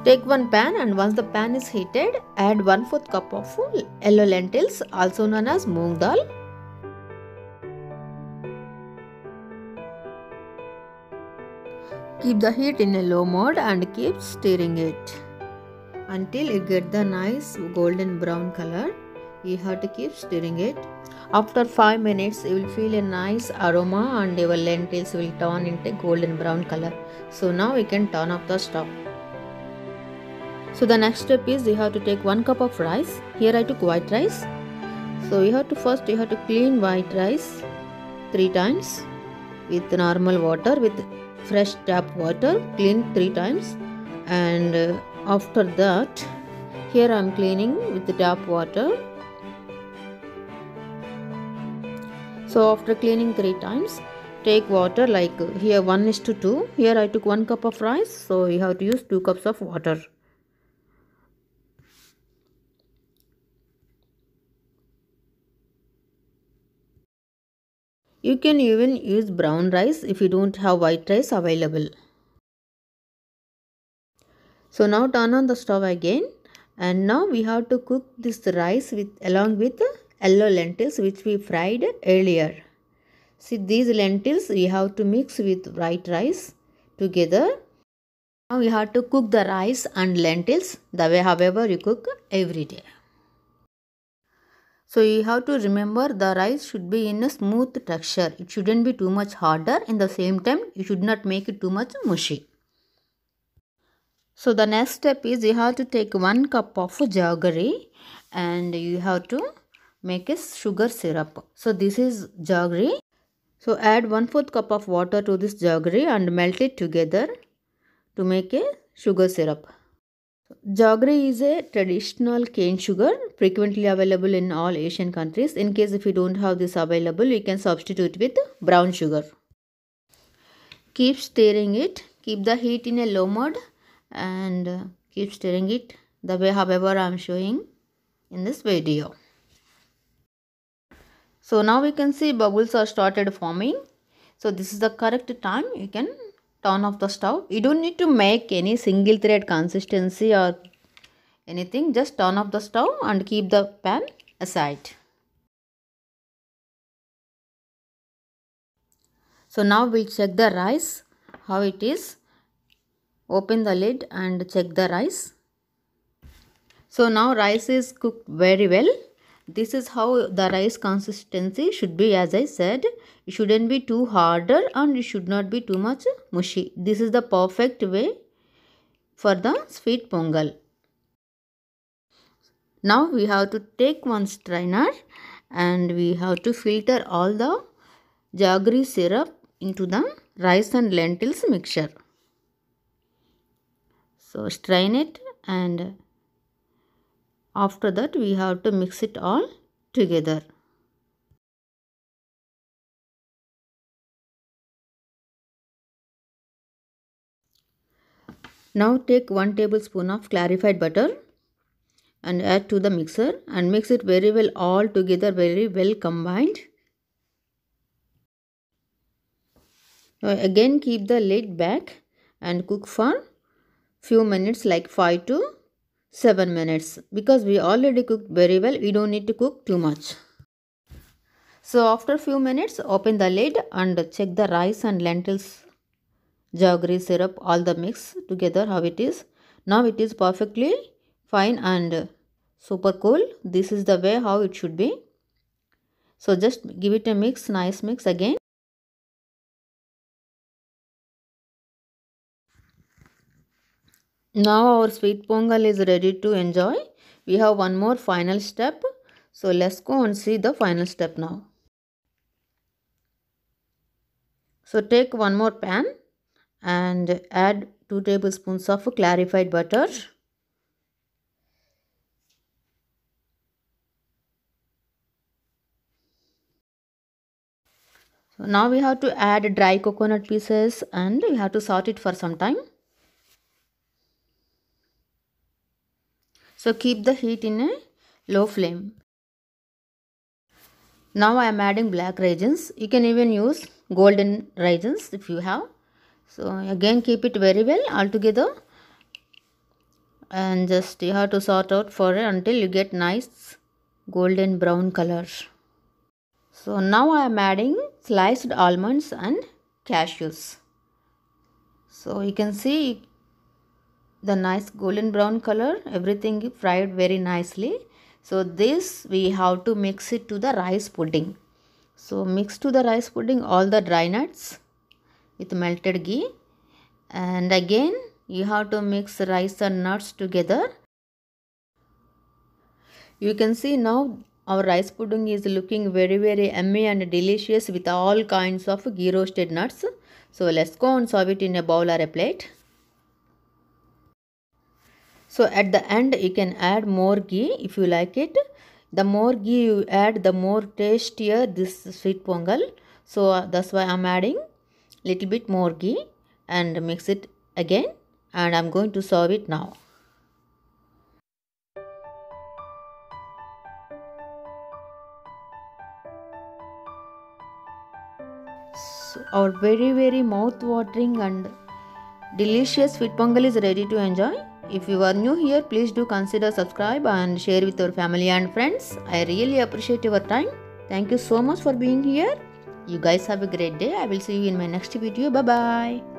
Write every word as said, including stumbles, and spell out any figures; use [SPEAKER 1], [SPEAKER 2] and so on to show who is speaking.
[SPEAKER 1] Take one pan, and once the pan is heated, add one fourth cup of yellow lentils, also known as moong dal. Keep the heat in a low mode and keep stirring it until you get the nice golden brown color. You have to keep stirring it. After five minutes, you will feel a nice aroma and your lentils will turn into golden brown color. So now we can turn off the stove. So the next step is you have to take one cup of rice. Here I took white rice. So you have to first you have to clean white rice three times with normal water, with fresh tap water. Clean three times, and uh, after that, here I am cleaning with the tap water. So after cleaning three times, take water like here one is to two. Here I took one cup of rice, so you have to use two cups of water. You can even use brown rice if you don't have white rice available. So now turn on the stove again, and now we have to cook this rice with along with yellow lentils which we fried earlier. See, these lentils we have to mix with white rice together. Now we have to cook the rice and lentils the way however you cook every day. So you have to remember the rice should be in a smooth texture. It shouldn't be too much harder. In the same time, you should not make it too much mushy. So the next step is you have to take one cup of jaggery and you have to make a sugar syrup. So this is jaggery. So add one fourth cup of water to this jaggery and melt it together to make a sugar syrup. Jaggery is a traditional cane sugar frequently available in all Asian countries. In case if you don't have this available, you can substitute with brown sugar. Keep stirring it. Keep the heat in a low mode and keep stirring it the way however I am showing in this video. So now we can see bubbles are started forming. So this is the correct time. You can turn off the stove. You don't need to make any single thread consistency or anything. Just turn off the stove and keep the pan aside. So now we'll check the rice, how it is. Open the lid and check the rice. So now rice is cooked very well. This is how the rice consistency should be. As I said, it shouldn't be too harder and it should not be too much mushy. This is the perfect way for the sweet pongal. Now we have to take one strainer and we have to filter all the jaggery syrup into the rice and lentils mixture. So strain it, and after that we have to mix it all together. Now take one tablespoon of clarified butter and add to the mixer and mix it very well all together, very well combined. Now again keep the lid back and cook for few minutes, like five to seven minutes, because we already cooked very well. We don't need to cook too much. So after few minutes, open the lid and check the rice and lentils jaggery syrup, all the mix together how it is. Now it is perfectly fine and super cool. This is the way how it should be. So just give it a mix, nice mix again. Now our sweet pongal is ready to enjoy. We have one more final step. So let's go and see the final step now. So take one more pan and add two tablespoons of clarified butter. So now we have to add dry coconut pieces and we have to saute it for some time. So keep the heat in a low flame. Now I am adding black raisins. You can even use golden raisins if you have. So again keep it very well all together. and just you have to sort out for it until you get nice golden brown color. So now I am adding sliced almonds and cashews. So you can see the nice golden brown color, everything fried very nicely. So this we have to mix it to the rice pudding. So mix to the rice pudding all the dry nuts with melted ghee, and again you have to mix rice and nuts together. You can see now our rice pudding is looking very very yummy and delicious with all kinds of ghee roasted nuts. So let's go and serve it in a bowl or a plate. So at the end you can add more ghee if you like it. The more ghee you add, the more tastier this sweet pongal. So uh, that's why I'm adding little bit more ghee and mix it again, and I'm going to serve it now. So our very very mouth watering and delicious sweet pongal is ready to enjoy. If you are new here, please do consider subscribe and share with your family and friends. I really appreciate your time. Thank you so much for being here. You guys have a great day. I will see you in my next video. Bye bye.